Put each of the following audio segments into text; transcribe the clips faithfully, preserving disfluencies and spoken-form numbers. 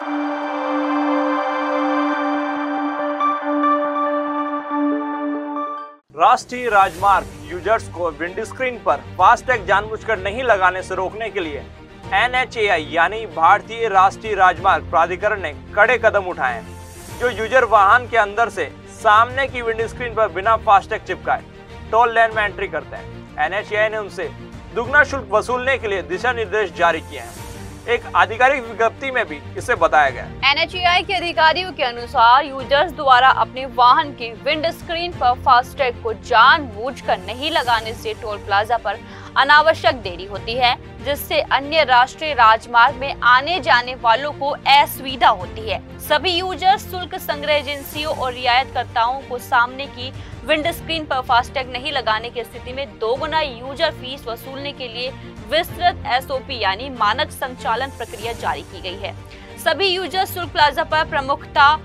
राष्ट्रीय राजमार्ग यूजर्स को विंडस्क्रीन पर फास्टैग जानबूझकर नहीं लगाने से रोकने के लिए एन एच ए आई यानी भारतीय राष्ट्रीय राजमार्ग प्राधिकरण ने कड़े कदम उठाए हैं। जो यूजर वाहन के अंदर से सामने की विंडस्क्रीन पर बिना फास्टैग चिपकाए टोल लेन में एंट्री करते हैं, एन एच ए आई ने उनसे दुगना शुल्क वसूलने के लिए दिशा निर्देश जारी किए हैं। एक आधिकारिक विज्ञप्ति में भी इसे बताया गया। एन एच ए आई के अधिकारियों के अनुसार यूजर्स द्वारा अपने वाहन की विंड स्क्रीन पर फास्टैग को जानबूझकर नहीं लगाने से टोल प्लाजा पर अनावश्यक देरी होती है, जिससे अन्य राष्ट्रीय राजमार्ग में आने जाने वालों को असुविधा होती है। सभी यूजर्स शुल्क संग्रह एजेंसियों और रियायतकर्ताओं को सामने की विंड स्क्रीन पर फास्टैग नहीं लगाने की स्थिति में दोगुना यूजर फीस वसूलने के लिए विस्तृत एस ओ पी यानी मानक संचालन प्रक्रिया जारी की गई है। सभी यूजर शुल्क प्लाजा पर प्रमुखता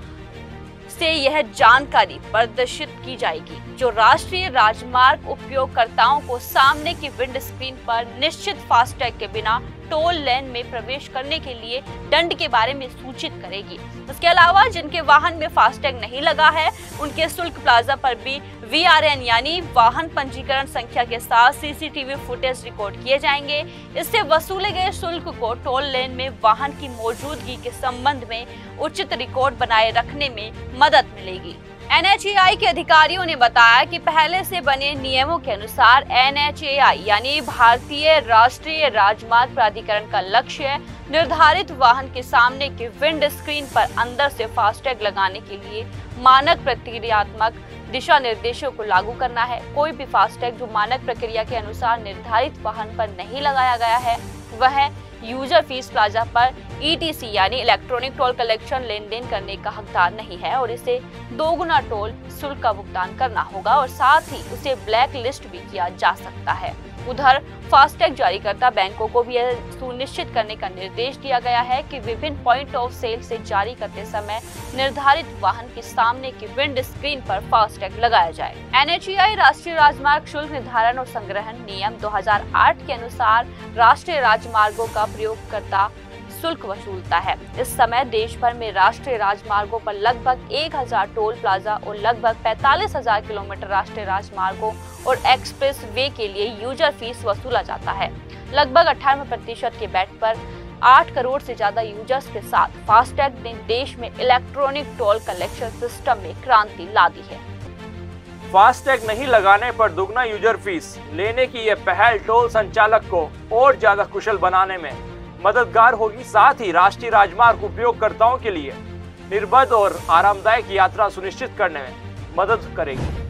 से यह जानकारी प्रदर्शित की जाएगी, जो राष्ट्रीय राजमार्ग उपयोगकर्ताओं को सामने की विंड स्क्रीन पर निश्चित फास्टैग के बिना टोल लेन में प्रवेश करने के लिए दंड के बारे में सूचित करेगी। इसके अलावा जिनके वाहन में फास्टैग नहीं लगा है, उनके शुल्क प्लाजा पर भी वी आर एन यानी वाहन पंजीकरण संख्या के साथ C C T V footage record किए जाएंगे। इससे वसूले गए शुल्क को टोल लेन में वाहन की मौजूदगी के संबंध में उचित रिकॉर्ड बनाए रखने में मदद मिलेगी। एन एच ए आई के अधिकारियों ने बताया कि पहले से बने नियमों के अनुसार एन एच ए आई यानी भारतीय राष्ट्रीय राजमार्ग प्राधिकरण का लक्ष्य निर्धारित वाहन के सामने के विंड स्क्रीन पर अंदर से फास्टैग लगाने के लिए मानक प्रक्रियात्मक दिशा निर्देशों को लागू करना है। कोई भी फास्टैग जो मानक प्रक्रिया के अनुसार निर्धारित वाहन पर नहीं लगाया गया है, वह यूजर फीस प्लाजा पर ई टी सी यानी इलेक्ट्रॉनिक टोल कलेक्शन लेन देन करने का हकदार नहीं है और इसे दोगुना टोल शुल्क का भुगतान करना होगा और साथ ही उसे ब्लैक लिस्ट भी किया जा सकता है। उधर फास्टैग जारीकर्ता बैंकों को भी यह सुनिश्चित करने का निर्देश दिया गया है कि विभिन्न पॉइंट ऑफ सेल से जारी करते समय निर्धारित वाहन के सामने की विंड स्क्रीन पर फास्टैग लगाया जाए। एन एच ए आई राष्ट्रीय राजमार्ग शुल्क निर्धारण और संग्रहण नियम दो हज़ार आठ के अनुसार राष्ट्रीय राजमार्गों का प्रयोगकर्ता शुल्क वसूलता है। इस समय देश भर में राष्ट्रीय राजमार्गों पर लगभग एक हज़ार टोल प्लाजा और लगभग पैंतालीस हज़ार किलोमीटर राष्ट्रीय राजमार्गों और एक्सप्रेस वे के लिए यूजर फीस वसूला जाता है। लगभग अठारह प्रतिशत के बेट पर आठ करोड़ से ज्यादा यूजर्स के साथ फास्टैग ने देश में इलेक्ट्रॉनिक टोल कलेक्शन सिस्टम में क्रांति ला दी है। फास्टैग नहीं लगाने पर दुगना यूजर फीस लेने की यह पहल टोल संचालक को और ज्यादा कुशल बनाने में मददगार होगी, साथ ही राष्ट्रीय राजमार्ग उपयोगकर्ताओं के लिए निर्बाध और आरामदायक यात्रा सुनिश्चित करने में मदद करेगी।